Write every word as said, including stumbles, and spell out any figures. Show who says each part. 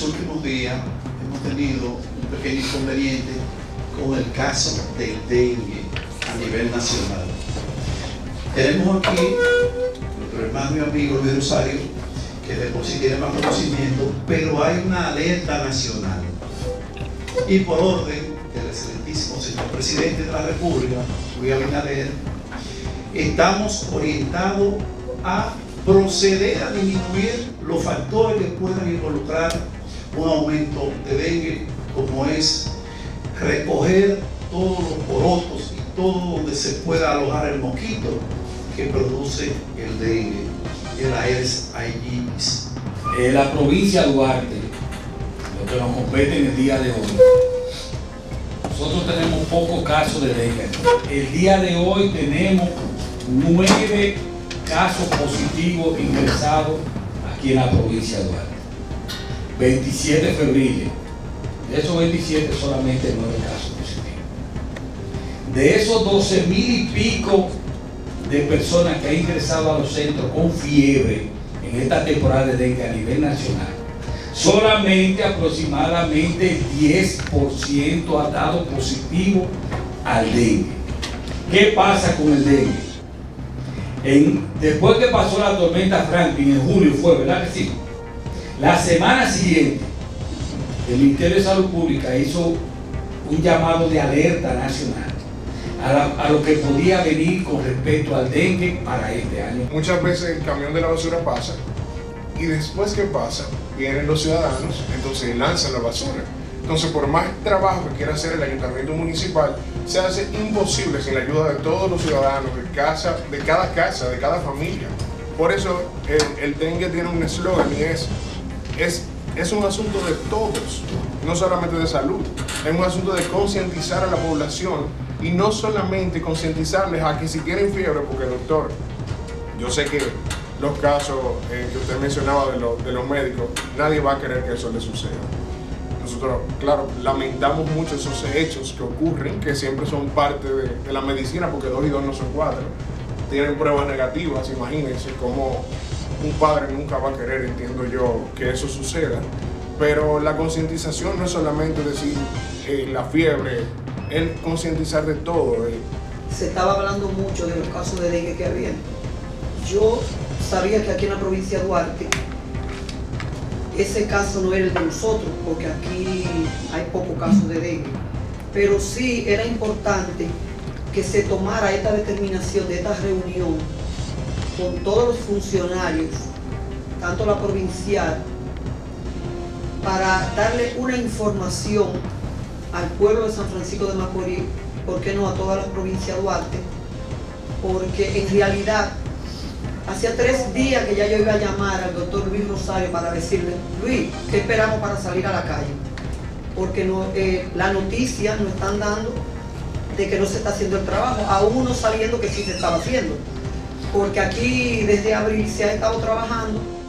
Speaker 1: los últimos días hemos tenido un pequeño inconveniente con el caso del dengue a nivel nacional. Tenemos aquí nuestro hermano y amigo Luis Rosario, que de por sí tiene más conocimiento, pero hay una alerta nacional. Y por orden del excelentísimo señor presidente de la República, Luis Abinader, estamos orientados a proceder a disminuir los factores que puedan involucrar un aumento de dengue, como es recoger todos los porotos y todo donde se pueda alojar el mosquito que produce el dengue, el Aedes aegypti.
Speaker 2: Eh, la provincia de Duarte, lo que nos compete en el día de hoy, nosotros tenemos pocos casos de dengue. El día de hoy tenemos nueve casos positivos ingresados aquí en la provincia de Duarte. veintisiete febriles. De esos veintisiete, solamente nueve casos positivos. De esos doce mil y pico de personas que han ingresado a los centros con fiebre en esta temporada de dengue a nivel nacional, solamente aproximadamente el diez por ciento ha dado positivo al dengue. ¿Qué pasa con el dengue? En, después que pasó la tormenta Franklin en julio, fue, ¿verdad que sí? La semana siguiente, el Ministerio de Salud Pública hizo un llamado de alerta nacional a, la, a lo que podía venir con respecto al dengue para este año.
Speaker 3: Muchas veces el camión de la basura pasa y después que pasa, vienen los ciudadanos, entonces lanzan la basura. Entonces, por más trabajo que quiera hacer el ayuntamiento municipal, se hace imposible sin la ayuda de todos los ciudadanos, de, casa, de cada casa, de cada familia. Por eso el, el dengue tiene un eslogan y es, es, es un asunto de todos, no solamente de salud. Es un asunto de concientizar a la población y no solamente concientizarles a que si tienen fiebre, porque doctor, yo sé que los casos eh, que usted mencionaba de, lo, de los médicos, nadie va a querer que eso le suceda. Nosotros, claro, lamentamos mucho esos hechos que ocurren, que siempre son parte de, de la medicina, porque dos y dos no son cuatro. Tienen pruebas negativas, imagínense cómo un padre nunca va a querer, entiendo yo, que eso suceda. Pero la concientización no es solamente decir eh, la fiebre, es concientizar de todo. Eh.
Speaker 4: Se estaba hablando mucho de los casos de dengue que había. Yo sabía que aquí en la provincia de Duarte, ese caso no era el de nosotros, porque aquí hay pocos casos de dengue, pero sí era importante que se tomara esta determinación de esta reunión con todos los funcionarios, tanto la provincial, para darle una información al pueblo de San Francisco de Macorís, ¿por qué no a toda la provincia de Duarte? Porque en realidad hacía tres días que ya yo iba a llamar al doctor Luis Rosario para decirle, Luis, ¿qué esperamos para salir a la calle? Porque no, eh, la noticia nos están dando de que no se está haciendo el trabajo, aún uno sabiendo que sí se estaba haciendo. Porque aquí desde abril se ha estado trabajando